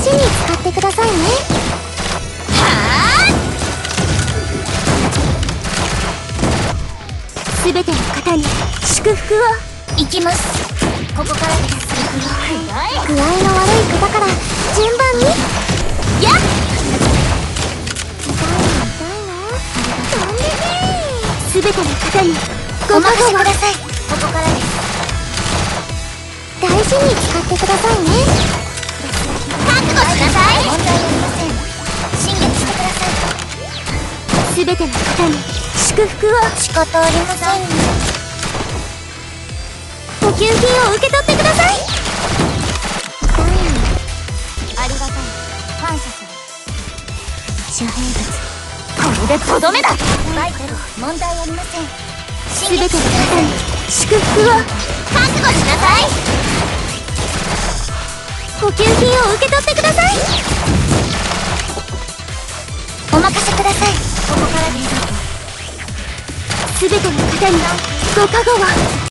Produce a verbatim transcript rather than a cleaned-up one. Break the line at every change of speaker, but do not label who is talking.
事に使ってくださいね。
は
あ、すべての方に祝福を。
行きます。ここからです。
具合の悪い方から順番に。
やっ、
痛いの痛いの飛んでねー。すべての方に
お任せください。ここからです。
大事に使ってくださいね。
覚悟しなさい。問題ありません。進撃してください。
すべての方に祝福を。
仕方ありませんね。
補給品を受け取ってください。痛いの。
ありがたい。感謝する。
遮蔽物。
これでとどめだ。バイタル問題ありません。
すべての方に祝福を。
覚悟しなさい。
補給品を受け取ってください。
お任せください。ここからです。
すべての方にご加護を。